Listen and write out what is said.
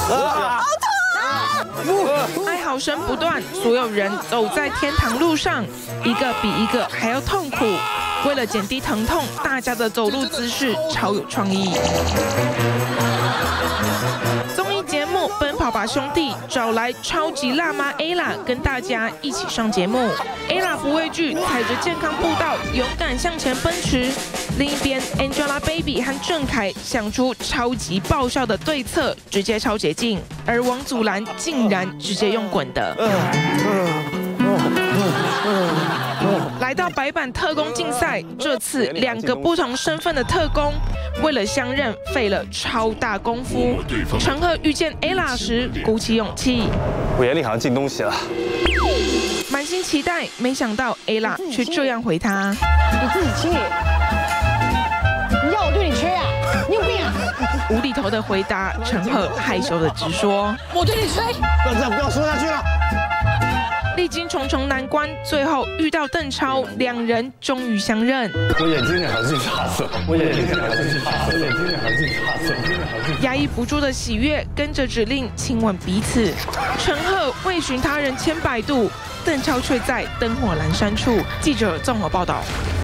哀嚎声不断，所有人走在天堂路上，一个比一个还要痛苦。为了减低疼痛，大家的走路姿势超有创意。综艺节目《奔跑吧兄弟》找来超级辣妈 Ella 跟大家一起上节目。Ella 不畏惧，踩着健康步道，勇敢向前奔驰。另一边 ，Angelababy 和郑恺想出超级爆笑的对策，直接超捷径。而王祖蓝竟然直接用滚的。来到白板特工竞赛，这次2个不同身份的特工为了相认费了超大功夫。陈赫遇见 Ella 时鼓起勇气， 我眼里好像进东西了， 满心期待，没想到 Ella 却这样回他： 你自己切，你要我对你吹啊？你有病啊！ 无厘头的回答，陈赫害羞的直说： 我对你吹。 不要这样，不要说下去了。 历经重重难关，最后遇到邓超，2人终于相认。 我眼睛里还是差色，我眼睛里还是差色，我眼睛里还是差色， 压抑不住的喜悦跟着指令亲吻彼此。陈赫为寻他人千百度，邓超却在灯火阑珊处。记者综合报道。